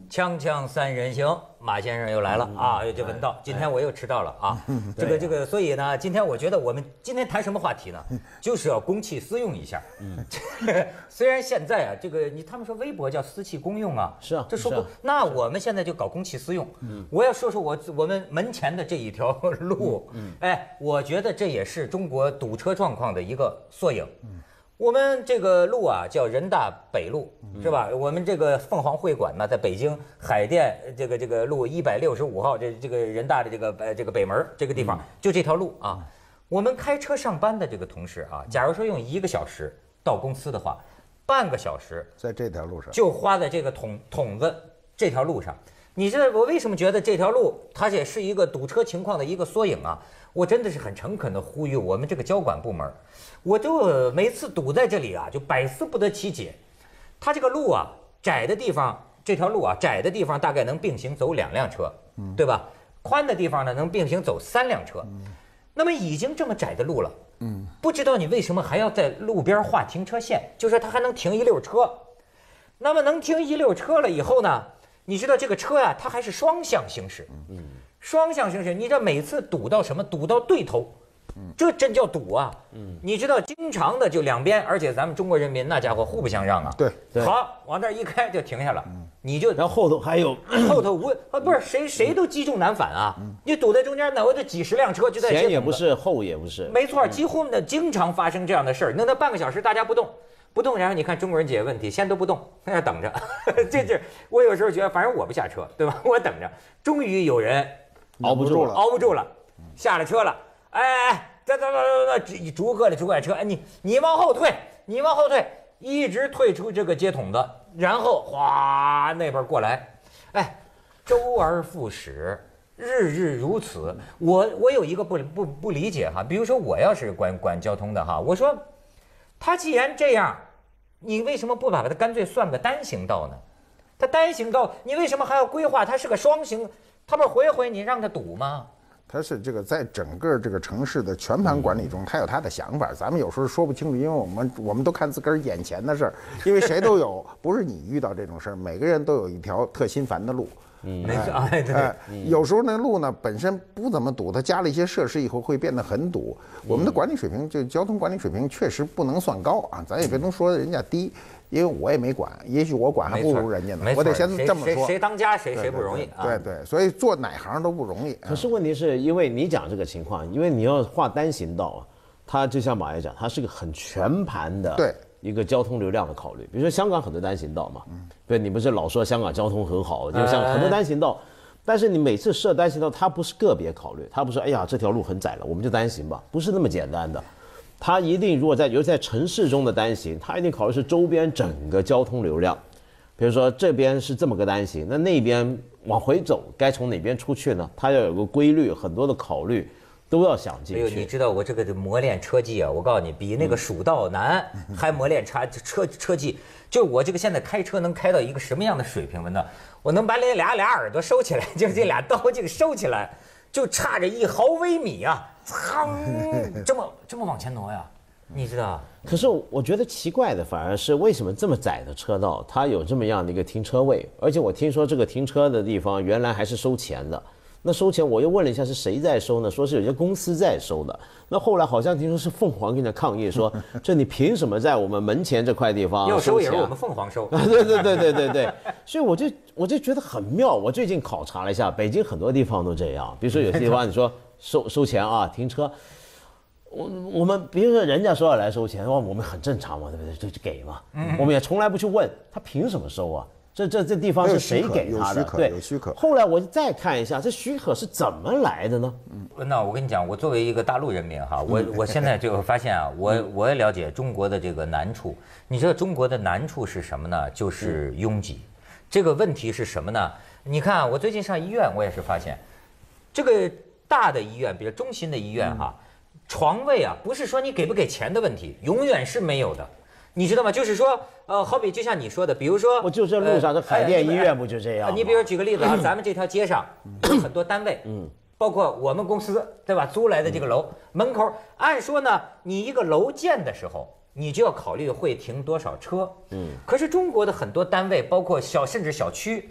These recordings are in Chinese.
锵锵三人行，马先生又来了啊！就闻到，今天我又迟到了啊！这个，所以呢，今天我觉得我们今天谈什么话题呢？就是要公器私用一下。虽然现在啊，他们说微博叫私器公用啊， 是啊， 这说不，那我们现在就搞公器私用。我要说说我们门前的这一条路，哎，我觉得这也是中国堵车状况的一个缩影。我们这个路啊叫人大北路，是吧？我们这个凤凰会馆呢，在北京海淀这个路165号，这个人大的这个北门这个地方，就这条路啊。我们开车上班的这个同事啊，假如说用1个小时到公司的话，半个小时在这条路上就花在这个筒子这条路上。你知道我为什么觉得这条路它也是一个堵车情况的一个缩影啊？我真的是很诚恳地呼吁我们这个交管部门，我就每次堵在这里啊，就百思不得其解。它这个路啊，窄的地方，这条路啊，窄的地方大概能并行走2辆车，对吧？宽的地方呢，能并行走3辆车。那么已经这么窄的路了，不知道你为什么还要在路边画停车线，就是它还能停1溜车。那么能停1溜车了以后呢，你知道这个车呀，它还是双向行驶。双向行驶，你知道每次堵到什么？堵到对头，这真叫堵啊！你知道经常的就两边，而且咱们中国人民那家伙互不相让啊。 对， 好，往那一开就停下了，你就然后后头还有后头不是谁都积重难返啊！你堵在中间，那我这几10辆车就在前也不是，后也不是， 没错，几乎呢经常发生这样的事儿，弄到半个小时大家不动，然后你看中国人解决问题，先都不动，在那等着。这我有时候觉得，反正我不下车，对吧？我等着，终于有人熬不住了， 下了车了，哎，走，逐个的车，哎，你往后退，一直退出这个接筒子，然后哗那边过来，哎，周而复始，日如此。我有一个不理解哈，比如说我要是管交通的哈，我说他既然这样，你为什么不把它干脆算个单行道呢？它单行道，你为什么还要规划它是个双行？它不是回你让它堵吗？ 它是这个在整个这个城市的全盘管理中，他有他的想法，咱们有时候说不清楚，因为我们都看自个儿眼前的事儿，因为谁都有，不是你遇到这种事儿，每个人都有一条特心烦的路。 没错，对， 有时候那路呢本身不怎么堵，它加了一些设施以后会变得很堵。我们的管理水平，就交通管理水平确实不能算高啊，咱也别能说人家低，因为我也没管，也许我管还不如人家呢。我得先这么说， 谁当家谁不容易啊？ 对，所以做哪行都不容易。 可是问题是因为你讲这个情况，因为你要画单行道啊，它就像马爷讲，它是个很全盘的。 对。 一个交通流量的考虑，比如说香港很多单行道嘛，对，你不是老说香港交通很好，就像很多单行道，但是你每次设单行道，它不是个别考虑，它不是哎呀这条路很窄了，我们就单行吧，不是那么简单的，它一定如果尤其在城市中的单行，它一定考虑是周边整个交通流量，比如说这边是这么个单行，那边往回走该从哪边出去呢？它要有个规律，很多的考虑。都要想进去。 你知道我这个磨练车技啊，我告诉你，比那个蜀道难还磨练车技。就我这个现在开车能开到一个什么样的水平了呢？我能把俩耳朵收起来，就这俩刀这个收起来，就差着1毫微米啊，这么往前挪呀，你知道？ 可是我觉得奇怪的反而是为什么这么窄的车道，它有这么样的一个停车位，而且我听说这个停车的地方原来还是收钱的。那收钱，我又问了一下是谁在收呢？说是有些公司在收的。那后来好像听说是凤凰跟着抗议说，这你凭什么在我们门前这块地方收钱？也是我们凤凰收。 对。所以我就觉得很妙。我最近考察了一下，北京很多地方都这样。比如说有些地方你说收钱啊，停车，我们比如说人家说要来收钱，我们很正常嘛，对不对？就给嘛。我们也从来不去问他凭什么收啊。这地方是谁给他的？ 对，有许可。 后来我再看一下，这许可是怎么来的呢？ 那我跟你讲，我作为一个大陆人民哈，我现在就发现啊，我也了解中国的这个难处。你知道中国的难处是什么呢？就是拥挤。这个问题是什么呢？你看，我最近上医院，我也是发现，这个大的医院，比如中心的医院哈，床位啊，不是说你给不给钱的问题，永远是没有的。你知道吗？就是说，好比就像你说的，比如说， 我就这路上这海淀医院不就这样？ 你比如举个例子啊，咱们这条街上有很多单位，包括我们公司，对吧？租来的这个楼门口，按说呢，你一个楼建的时候，你就要考虑会停多少车。可是中国的很多单位，包括甚至小区，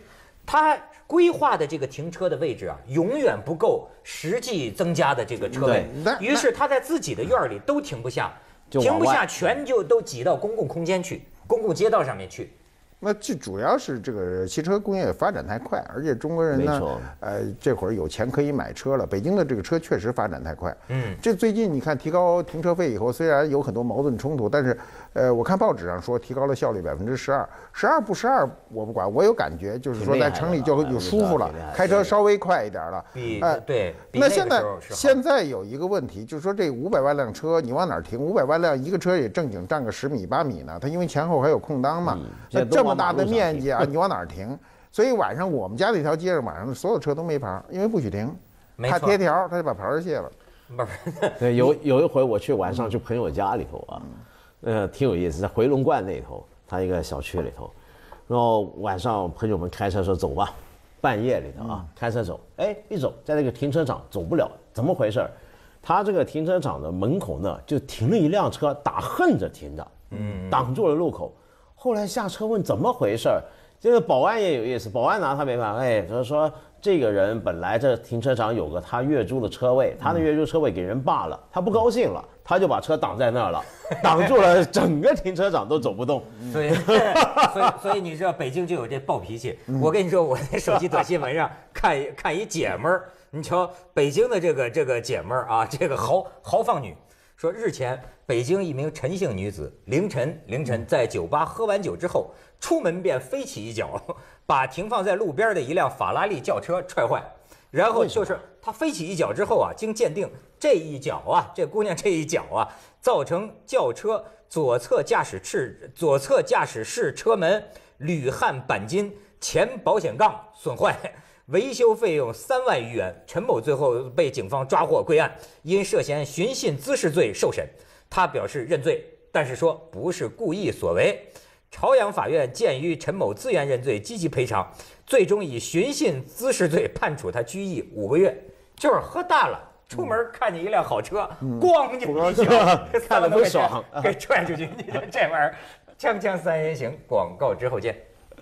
它规划的这个停车的位置啊，永远不够实际增加的这个车位，于是他在自己的院里都停不下，停不下，全就都挤到公共空间去，公共街道上面去。 那这主要是这个汽车工业发展太快，而且中国人呢，这会儿有钱可以买车了。北京的这个车确实发展太快。这最近你看提高停车费以后，虽然有很多矛盾冲突，但是，我看报纸上说提高了效率12%，12不12我不管，我有感觉就是说在城里就有舒服了，开车稍微快一点了。 对。 那现在有一个问题，就是说这500万辆车你往哪儿停？500万辆一个车也正经占个10米8米呢，它因为前后还有空当嘛。那这么大的面积啊，你往哪儿停？所以晚上我们家那条街上晚上所有车都没牌，因为不许停，怕贴条，他就把牌儿卸了。 不是， 对，有一回我去晚上去朋友家里头啊，挺有意思，在回龙观那头，他一个小区里头，然后晚上朋友们开车说走吧，半夜里头啊，开车走，哎，一走在那个停车场走不了，怎么回事？他这个停车场的门口呢，就停了一辆车，打横着停着，挡住了路口。后来下车问怎么回事儿，这个保安也有意思，保安拿他没办法，就是说这个人本来这停车场有个他月租的车位，他的月租车位给人霸了，他不高兴了，他就把车挡在那儿了，挡住了整个停车场都走不动。 所以你知道北京就有这暴脾气。我跟你说，我在手机短新闻上看一姐们儿，你瞧北京的这个姐们儿啊，这个豪放女。说日前，北京一名陈姓女子凌晨在酒吧喝完酒之后，出门便飞起一脚，把停放在路边的一辆法拉利轿车踹坏。然后就是她飞起一脚之后啊，经鉴定，这一脚啊，这姑娘这一脚啊，造成轿车左侧驾驶室车门铝焊钣金前保险杠损坏。维修费用3万余元，陈某最后被警方抓获归案，因涉嫌寻衅滋事罪受审。他表示认罪，但是说不是故意所为。朝阳法院鉴于陈某自愿认罪，积极赔偿，最终以寻衅滋事罪判处他拘役5个月。就是喝大了，出门看见一辆好车，咣就一脚， 看得不爽， 给踹出去。你说这玩意儿，锵锵三人行，广告之后见。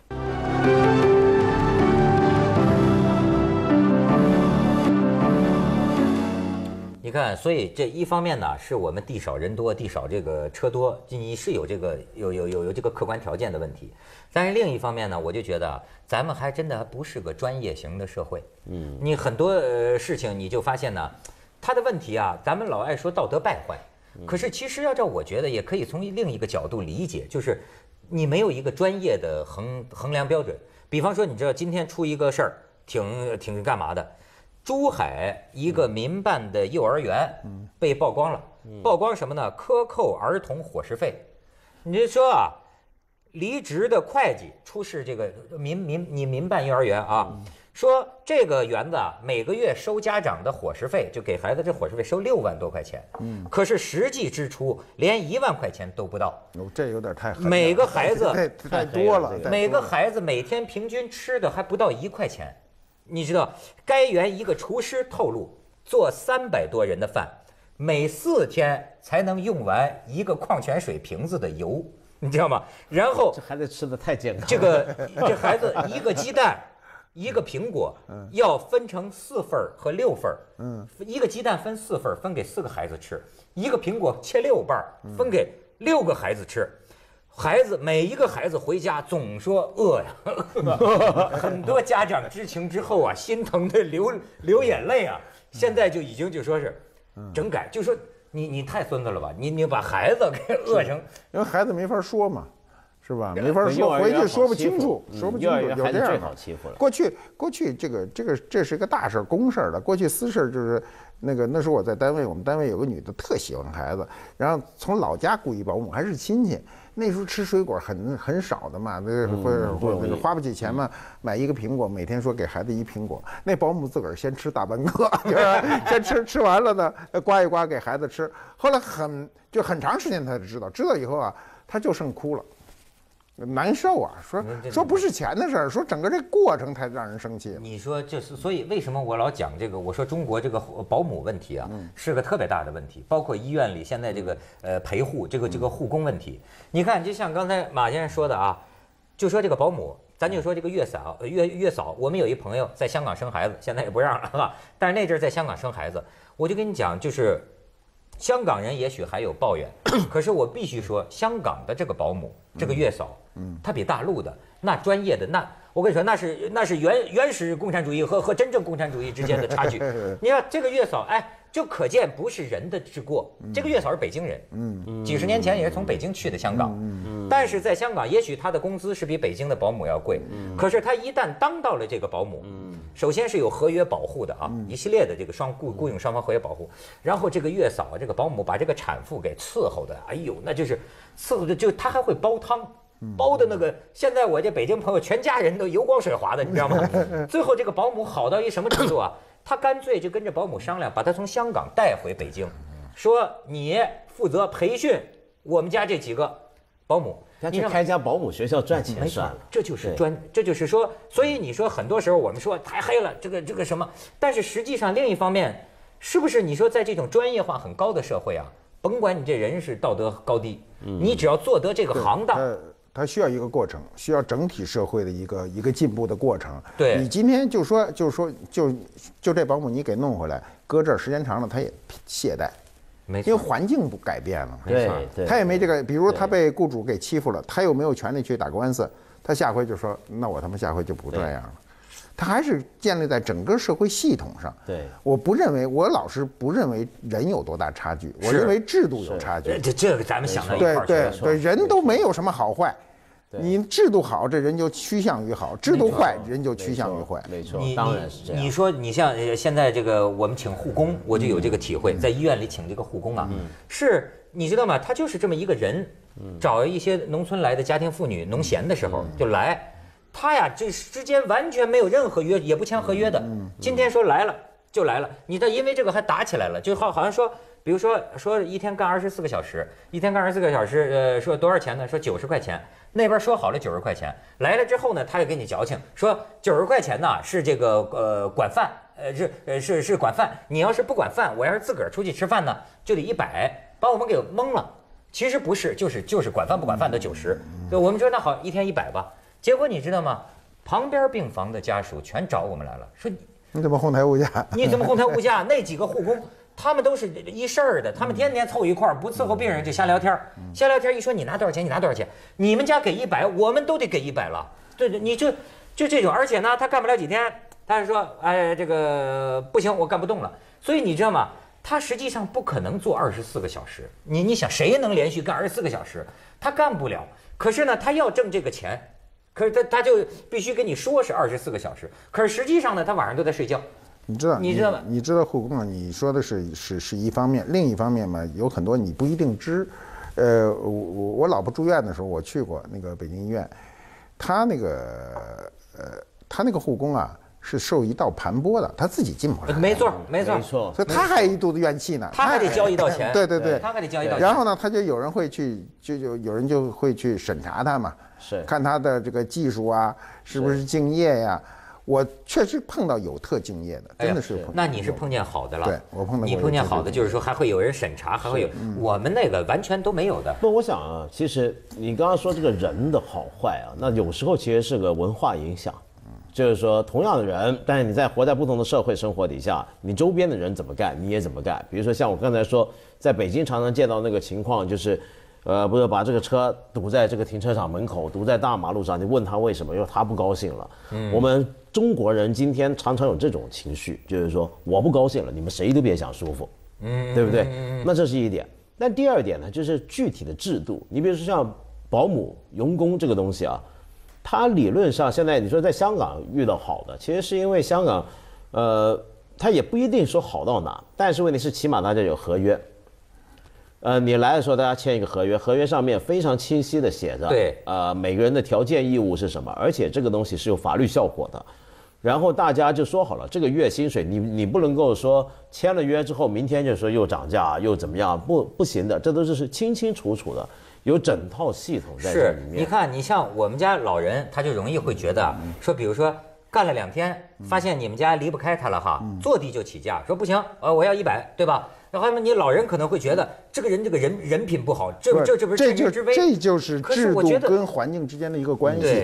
你看，所以这一方面呢，是我们地少人多，地少这个车多，你是有这个有这个客观条件的问题。但是另一方面呢，我就觉得咱们还真的不是个专业型的社会。你很多事情你就发现呢，它的问题啊，咱们老爱说道德败坏，可是其实要照我觉得也可以从另一个角度理解，就是你没有一个专业的衡量标准。比方说，你知道今天出一个事儿，挺干嘛的？珠海一个民办的幼儿园被曝光了，曝光什么呢？克扣儿童伙食费。你就说啊，离职的会计出示这个民办幼儿园啊，说这个园子每个月收家长的伙食费，就给孩子这伙食费收6万多块钱，可是实际支出连1万块钱都不到。 这有点太狠了。 每个孩子太多了， 每个孩子每天平均吃的还不到1块钱。你知道，该园一个厨师透露，做300多人的饭，每4天才能用完一个矿泉水瓶子的油，你知道吗？然后这孩子吃的太健康了。 这孩子一个鸡蛋，一个苹果，要分成4份和6份。一个鸡蛋分4份，分给4个孩子吃；一个苹果切6瓣，分给6个孩子吃。每一个孩子回家总说饿呀，很多家长知情之后啊，心疼的流眼泪啊。现在就已经就说是整改，就说你太孙子了吧，你把孩子给饿成， 因为孩子没法说嘛，是吧？没法说，回去说不清楚，说不清楚，有这样好欺负了。 过去这是个大事公事了，过去私事就是那时候我在单位，我们单位有个女的特喜欢孩子，然后从老家雇一保姆，还是亲戚。那时候吃水果很少的嘛，或者花不起钱嘛，买一个苹果，每天说给孩子1苹果，那保姆自个儿先吃大半个，先吃完了呢，刮一刮给孩子吃。后来很长时间他才知道以后啊，他就剩哭了。难受啊，说不是钱的事儿，说整个这过程才让人生气。 你说所以为什么我老讲这个？我说中国这个保姆问题啊，是个特别大的问题，包括医院里现在这个陪护这个护工问题。你看，就像刚才马先生说的啊，就说这个保姆咱就说这个月嫂，我们有一朋友在香港生孩子，现在也不让了哈。但是那阵儿在香港生孩子，我就跟你讲，就是香港人也许还有抱怨，可是我必须说，香港的这个保姆，这个月嫂，她比大陆的那专业的那。我跟你说，那是原始共产主义和真正共产主义之间的差距。你看这个月嫂，哎，就可见不是人的之过。这个月嫂是北京人，几十年前也是从北京去的香港，但是在香港，也许她的工资是比北京的保姆要贵，可是她一旦当到了这个保姆，首先是有合约保护的啊，一系列的这个雇佣双方合约保护，然后这个月嫂这个保姆把这个产妇给伺候的，哎呦，那就是伺候的，就她还会煲汤。包的那个，现在我这北京朋友全家人都油光水滑的，你知道吗？最后这个保姆好到一什么程度啊？他干脆就跟着保姆商量，把他从香港带回北京，说你负责培训我们家这几个保姆。 你开家保姆学校赚钱算了， 这就是说，所以你说很多时候我们说太黑了，这个什么，但是实际上另一方面，是不是你说在这种专业化很高的社会啊，甭管你这人是道德高低，你只要做得这个行当。 它需要一个过程，需要整体社会的一个进步的过程。 对， 你今天就这保姆你给弄回来，搁这儿时间长了，他也懈怠， 没错， 因为环境不改变了。 对， 他也没这个，比如他被雇主给欺负了，他又没有权利去打官司，他下回就说，那我他妈下回就不这样了。他还是建立在整个社会系统上。 对， 我老是不认为人有多大差距，我认为制度有差距。 这个咱们想到一块儿去了。 对，人都没有什么好坏。你制度好，这人就趋向于好；制度坏，人就趋向于坏。 没错，当然是这样。 你说你像现在这个我们请护工，我就有这个体会，在医院里请这个护工啊，是你知道吗？他就是这么一个人，找一些农村来的家庭妇女，农闲的时候就来，他呀这之间完全没有任何约，也不签合约的。今天说来了就来了，你这因为这个还打起来了，就好像说。比如说一天干24个小时，说多少钱呢？说90块钱，那边说好了90块钱，来了之后呢，他就给你矫情，说90块钱呢是这个管饭，是管饭，你要是不管饭，我要是自个儿出去吃饭呢，就得100，把我们给蒙了。其实不是，就是管饭不管饭的90，对，我们说那好，一天100吧。结果你知道吗？旁边病房的家属全找我们来了，说你怎么哄抬物价？ 你怎么哄抬物价？那几个护工。他们都是一事儿的，他们天天凑一块儿，不伺候病人就瞎聊天瞎聊天一说你拿多少钱，你拿多少钱，你们家给100，我们都得给100了。对，你就这种，而且呢，他干不了几天，他说，哎，这个不行，我干不动了。所以你知道吗？他实际上不可能做24个小时。你想谁能连续干24个小时？他干不了。可是呢，他要挣这个钱，可是他就必须跟你说是24个小时，可是实际上呢，他晚上都在睡觉。 你知道吗？你知道护工啊？你说的是一方面，另一方面嘛，有很多你不一定知。我老婆住院的时候，我去过那个北京医院，他那个护工啊是受一道盘剥的，他自己进不来。 没错， 所以他还一肚子怨气呢， 他还得交一道钱。 对， 他还得交一道钱。 然后呢，他就有人会去，有人就会去审查他嘛， 是看他的这个技术啊，是不是敬业呀？我确实碰到有特敬业的，真的是碰到。 那你是碰见好的了？ 对，我碰到过。 你碰见好的，就是说还会有人审查，还会有我们那个完全都没有的。 不，我想啊，其实你刚刚说这个人的好坏啊，那有时候其实是个文化影响。就是说，同样的人，但是你在活在不同的社会生活底下，你周边的人怎么干，你也怎么干。比如说像我刚才说，在北京常常见到那个情况，就是。不是把这个车堵在这个停车场门口，堵在大马路上，你问他为什么，因为他不高兴了。我们中国人今天常常有这种情绪，就是说我不高兴了，你们谁都别想舒服，对不对？那这是一点。但第二点呢，就是具体的制度。你比如说像保姆、佣工这个东西啊，它理论上现在你说在香港遇到好的，其实是因为香港，它也不一定说好到哪，但是问题是起码大家有合约。你来的时候，大家签一个合约，合约上面非常清晰的写着， 对， 每个人的条件义务是什么，而且这个东西是有法律效果的。然后大家就说好了，这个月薪水你不能够说签了约之后，明天就说又涨价又怎么样，不行的，这都是清清楚楚的，有整套系统在这里面。 你看，你像我们家老人，他就容易会觉得说，比如说干了2天，发现你们家离不开他了哈，坐地就起价，说不行，我要100，对吧？然后你老人可能会觉得这个人品不好，这不是正人之危。 这就是制度跟环境之间的一个关系。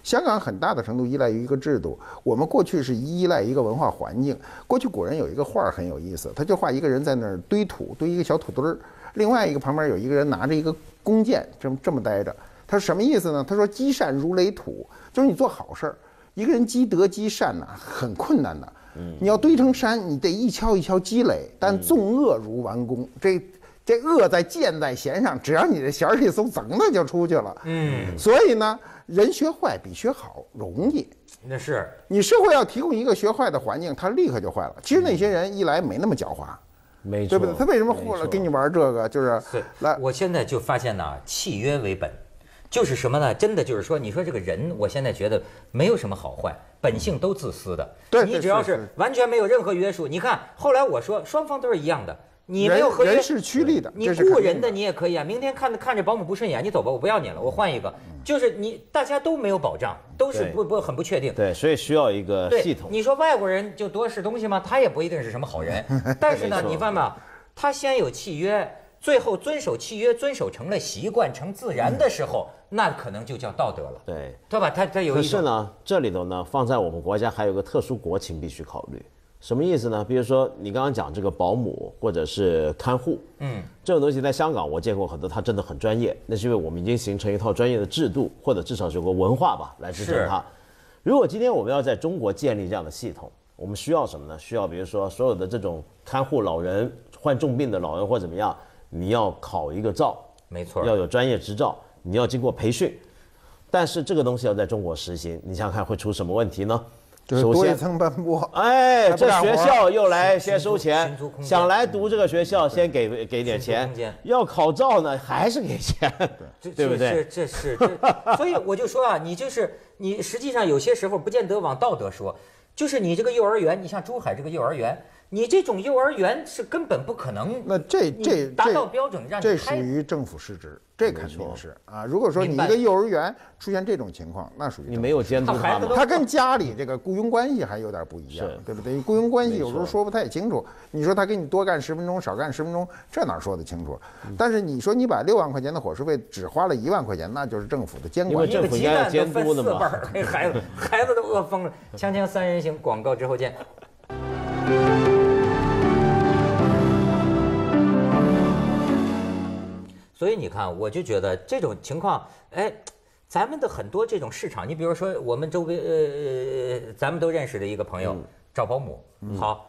香港很大的程度依赖于一个制度，我们过去是依赖一个文化环境。过去古人有一个画很有意思，他就画一个人在那儿堆土，堆一个小土堆儿，另外一个旁边有一个人拿着一个弓箭，这么待着。他说什么意思呢？他说积善如垒土，就是你做好事儿，一个人积德积善呐，很困难的。你要堆成山，你得一锹一锹积累，但纵恶如完工。这恶在箭在弦上，只要你这弦儿一松，噌的就出去了。所以呢，人学坏比学好容易。 那是你社会要提供一个学坏的环境，他立刻就坏了。其实那些人一来没那么狡猾， 没错， 对不对？他为什么或者跟你玩这个？就是来， 我现在就发现呢，契约为本，就是什么呢？真的就是说，你说这个人，我现在觉得没有什么好坏，本性都自私的。 对， 你只要是完全没有任何约束，你看后来我说双方都是一样的。你没有合约， 人是趋利的， 你雇人的你也可以啊。明天看着保姆不顺眼，你走吧，我不要你了，我换一个。就是你大家都没有保障，都是很不确定。 对，所以需要一个系统。 你说外国人就多是东西吗？他也不一定是什么好人。但是呢，你发现没有，他先有契约，最后遵守契约，遵守成了习惯，成自然的时候，那可能就叫道德了。对吧？他有一种。 可是呢，这里头呢，放在我们国家还有个特殊国情必须考虑。什么意思呢？比如说你刚刚讲这个保姆或者是看护，这种东西在香港我见过很多，它真的很专业，那是因为我们已经形成一套专业的制度，或者至少是有个文化吧来支撑它。如果今天我们要在中国建立这样的系统，我们需要什么呢？需要比如说所有的这种看护老人、患重病的老人或怎么样，你要考一个照， 没错， 要有专业执照，你要经过培训。但是这个东西要在中国实行，你想想看会出什么问题呢？ 就是多一层斑驳。 哎，这学校又来先收钱，想来读这个学校先给点钱，要考照呢还是给钱，对不对？ 这所以我就说啊，你实际上有些时候不见得往道德说，就是你这个幼儿园，你像珠海这个幼儿园。你这种幼儿园是根本不可能， 那这达到标准让你这属于政府失职，这肯定是啊。如果说你一个幼儿园出现这种情况，那属于你没有监督他们， 他跟家里这个雇佣关系还有点不一样，对不对？雇佣关系有时候说不太清楚。你说他给你多干10分钟，少干10分钟，这哪说得清楚？但是你说你把6万块钱的伙食费只花了1万块钱，那就是政府的监管。 因为政府应该监督的嘛。 孩子都饿疯了。锵锵三人行，广告之后见。所以你看，我就觉得这种情况，哎，咱们的很多这种市场，你比如说我们周边，咱们都认识的一个朋友找保姆，好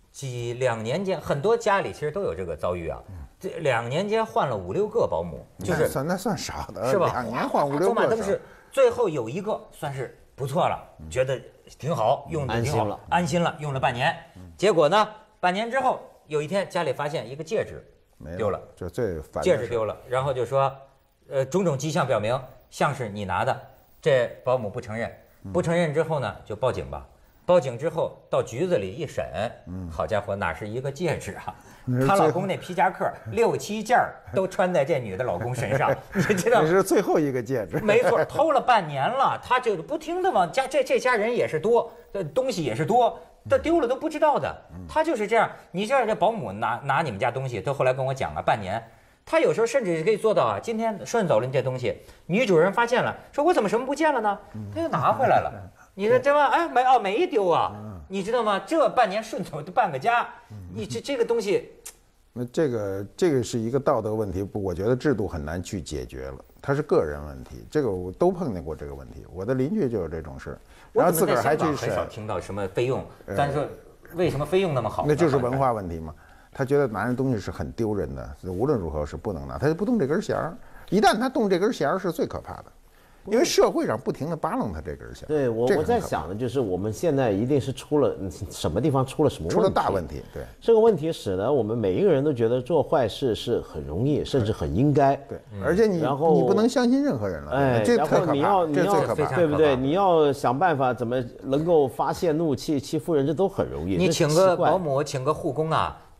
，2年间，很多家里其实都有这个遭遇啊。这2年间换了5、6个保姆，就是那算少的， 是吧 ？2年换5、6个， 走马灯是最后有一个算是不错了，觉得挺好，用的挺好，安心了，用了半年。结果呢，半年之后有一天家里发现一个戒指。丢了， 就最烦。 戒指丢了，然后就说，种种迹象表明像是你拿的，这保姆不承认，不承认之后呢，就报警吧。报警之后到局子里一审，好家伙，哪是一个戒指啊？她老公那皮夹克6、7件都穿在这女的老公身上，你知道？ 这是最后一个戒指。 没错，偷了半年了，他就不停的往家，这家人也是多，东西也是多。他丢了都不知道的，他就是这样。你知道这保姆拿你们家东西，他后来跟我讲了半年，他有时候甚至可以做到啊，今天顺走了你这东西，女主人发现了，说我怎么什么不见了呢？他又拿回来了。你说这吧？哎，没丢啊，你知道吗？这半年顺走半个家，你这个东西， 那这个是一个道德问题，我觉得制度很难去解决了，它是个人问题。这个我都碰见过这个问题，我的邻居就有这种事。然后自个儿还去很少听到什么费用，咱说为什么费用那么好？ 那就是文化问题嘛。他觉得拿人东西是很丢人的，无论如何是不能拿，他就不动这根弦儿。一旦他动这根弦儿，是最可怕的。因为社会上不停地扒楞他这根弦。 对，我在想的就是我们现在一定是出了什么地方出了什么问题， 出了大问题。对， 这个问题使得我们每一个人都觉得做坏事是很容易，甚至很应该。 对，而且你不能相信任何人了。 哎， 这特可怕，这最可怕， 对不对？你要想办法怎么能够发泄怒气、欺负人，这都很容易。 你请个保姆，请个护工啊。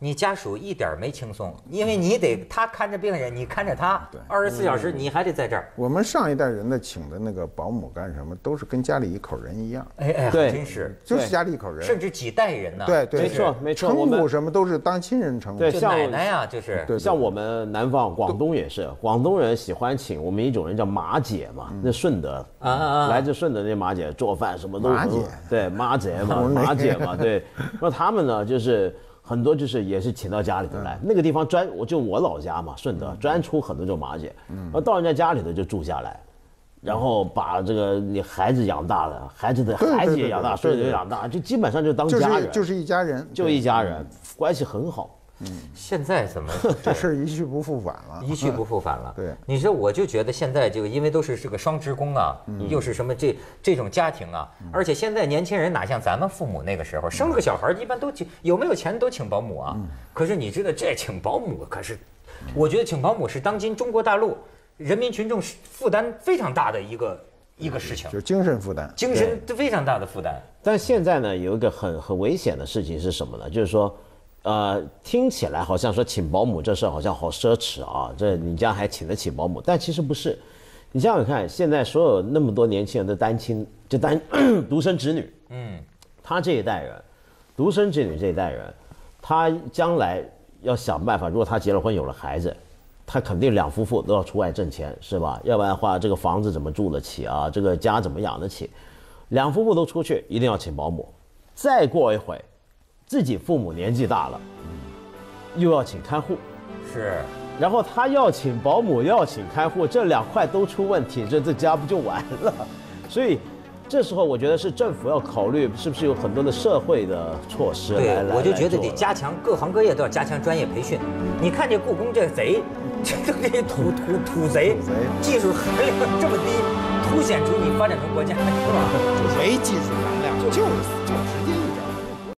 你家属一点没轻松，因为你得他看着病人，你看着他，24小时你还得在这儿。 我们上一代人的请的那个保姆干什么，都是跟家里一口人一样。 哎， 对真是， 就是家里一口人， 甚至几代人呢。 对， 没错没错， 称呼什么都是当亲人称呼。 就对像奶奶呀，就是对像我们南方广东也是，广东人喜欢请我们一种人叫马姐嘛，那顺德来自顺德那马姐做饭什么都马姐对马姐嘛，马姐嘛，对。那他们呢，就是很多就是也是请到家里头来，那个地方我老家嘛，顺德专出很多这种马姐，然后到人家家里头就住下来。然后把这个你孩子养大了，孩子的孩子也养大，孙子也养大，就基本上就当家人， 就是一家人， 就一家人，关系很好。 现在怎么这事儿一去不复返了， 一去不复返了？ 对， 你说我就觉得现在就因为都是这个双职工啊，又是什么这种家庭啊，而且现在年轻人哪像咱们父母那个时候，生了个小孩一般都有没有钱都请保姆啊。可是你知道这请保姆可是，我觉得请保姆是当今中国大陆人民群众负担非常大的一个事情， 就是精神负担， 精神非常大的负担。 但现在呢，有一个很危险的事情是什么呢？就是说，听起来好像说请保姆这事儿好像好奢侈啊，这你家还请得起保姆？但其实不是。你想想看，现在所有那么多年轻人的单亲，就独生子女，他这一代人，独生子女这一代人，他将来要想办法，如果他结了婚有了孩子。他肯定两夫妇都要出外挣钱，是吧？要不然的话，这个房子怎么住得起啊？这个家怎么养得起？两夫妇都出去，一定要请保姆。再过一会，自己父母年纪大了，又要请看护， 是。 然后他要请保姆，要请看护，这两块都出问题，这家不就完了？所以。这时候我觉得是政府要考虑，是不是有很多的社会的措施来。 对，我就觉得得加强，各行各业都要加强专业培训。你看这故宫这贼，这土贼，技术含量这么低，凸显出你发展中国家是吧？ 没技术含量，就是直接